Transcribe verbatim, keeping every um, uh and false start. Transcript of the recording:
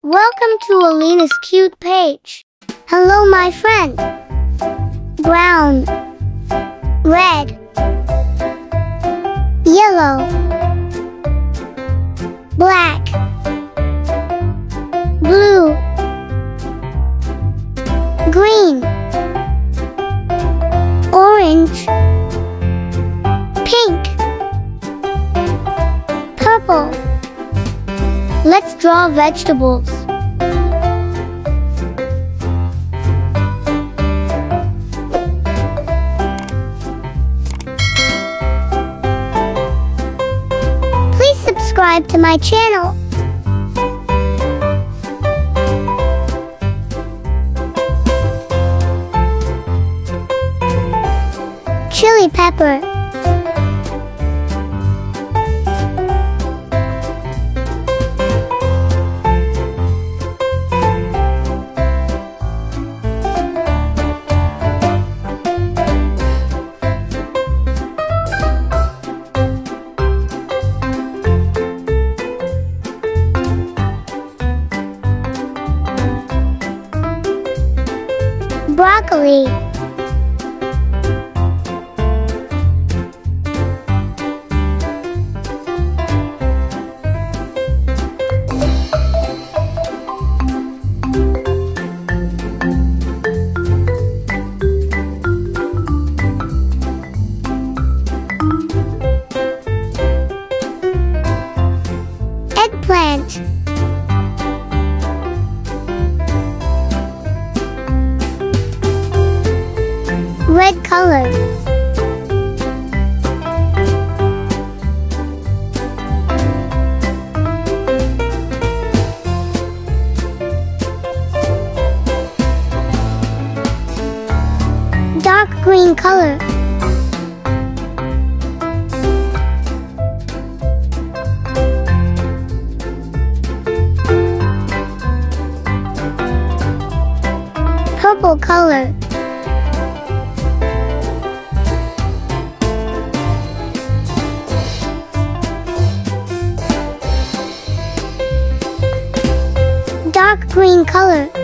Welcome to Alina's cute page. Hello, my friend. Brown, red, yellow, black, blue, green, orange, pink, purple. Let's draw vegetables. Please subscribe to my channel. Chili pepper, broccoli, eggplant, red color, dark green color, purple color, dark green color,